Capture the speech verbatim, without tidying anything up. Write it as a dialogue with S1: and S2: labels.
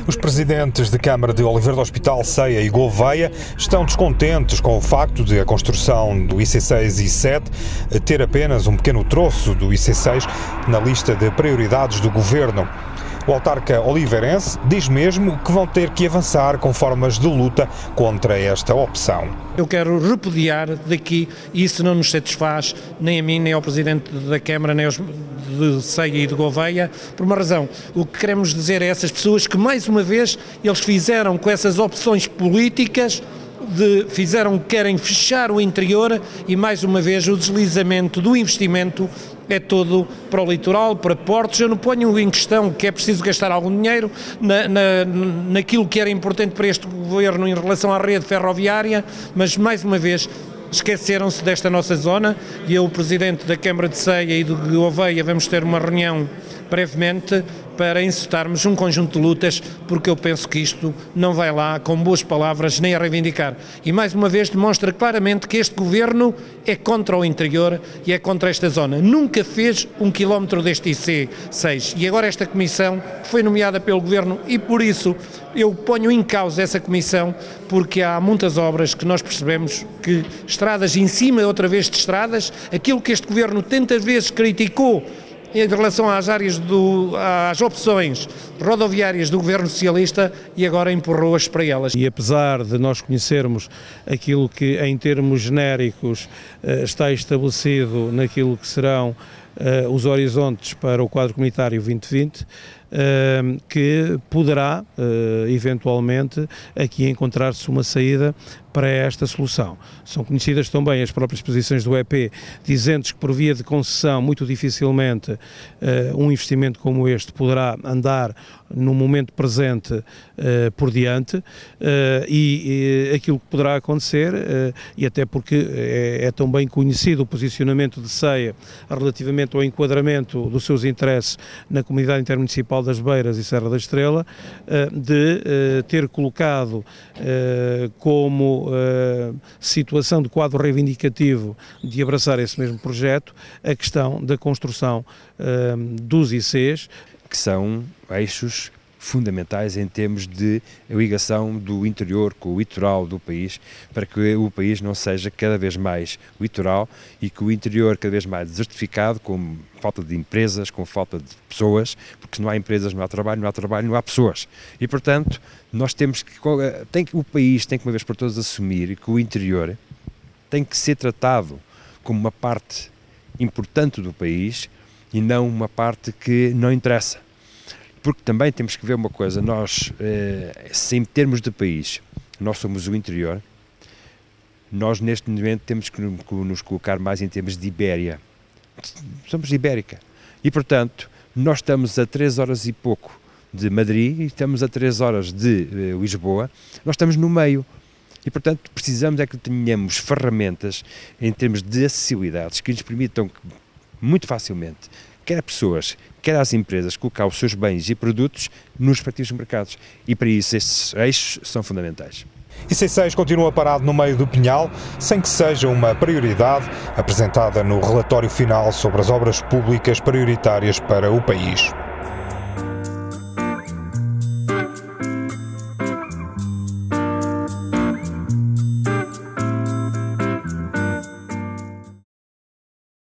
S1: Os presidentes de Câmara de Oliveira do Hospital, Ceia e Gouveia estão descontentes com o facto de a construção do I C seis e sete ter apenas um pequeno troço do I C seis na lista de prioridades do governo. O autarca oliveirense diz mesmo que vão ter que avançar com formas de luta contra esta opção.
S2: Eu quero repudiar daqui, e isso não nos satisfaz nem a mim, nem ao Presidente da Câmara, nem aos de Ceia e de Gouveia, por uma razão. O que queremos dizer a essas pessoas que, mais uma vez, eles fizeram com essas opções políticas, de, fizeram que querem fechar o interior e, mais uma vez, o deslizamento do investimento é todo para o litoral, para portos. Eu não ponho em questão que é preciso gastar algum dinheiro na, na, naquilo que era importante para este governo em relação à rede ferroviária, mas, mais uma vez, esqueceram-se desta nossa zona e eu, o Presidente da Câmara de Ceia e de Gouveia, vamos ter uma reunião brevemente para incitarmos um conjunto de lutas, porque eu penso que isto não vai lá com boas palavras nem a reivindicar. E mais uma vez demonstra claramente que este governo é contra o interior e é contra esta zona. Nunca fez um quilómetro deste I C seis e agora esta comissão foi nomeada pelo governo e por isso eu ponho em causa essa comissão, porque há muitas obras que nós percebemos que estradas em cima outra vez de estradas, aquilo que este governo tantas vezes criticou em relação às áreas do, às opções rodoviárias do governo socialista e agora empurrou-as para elas.
S3: E apesar de nós conhecermos aquilo que em termos genéricos está estabelecido naquilo que serão os horizontes para o quadro comunitário vinte vinte, que poderá eventualmente aqui encontrar-se uma saída para esta solução. São conhecidas também as próprias posições do E P, dizendo que por via de concessão muito dificilmente um investimento como este poderá andar no momento presente por diante e aquilo que poderá acontecer, e até porque é, é tão bem conhecido o posicionamento de Ceia relativamente ao enquadramento dos seus interesses na comunidade intermunicipal das Beiras e Serra da Estrela, de ter colocado como situação de quadro reivindicativo de abraçar esse mesmo projeto a questão da construção dos I Cs,
S4: que são eixos fundamentais em termos de ligação do interior com o litoral do país, para que o país não seja cada vez mais litoral e que o interior cada vez mais desertificado, com falta de empresas, com falta de pessoas, porque se não há empresas não há trabalho, não há trabalho, não há pessoas. E, portanto, nós temos que, tem que o país tem que uma vez por todas assumir que o interior tem que ser tratado como uma parte importante do país e não uma parte que não interessa. Porque também temos que ver uma coisa, nós, eh, se em termos de país, nós somos o interior, nós neste momento temos que nos colocar mais em termos de Ibéria. Somos ibérica. E, portanto, nós estamos a três horas e pouco de Madrid e estamos a três horas de eh, Lisboa, nós estamos no meio. E, portanto, precisamos é que tenhamos ferramentas em termos de acessibilidades que nos permitam muito facilmente, quer a pessoas, quer às empresas, colocar os seus bens e produtos nos respectivos mercados. E para isso estes eixos são fundamentais.
S1: I C seis continua parado no meio do Pinhal, sem que seja uma prioridade apresentada no relatório final sobre as obras públicas prioritárias para o país.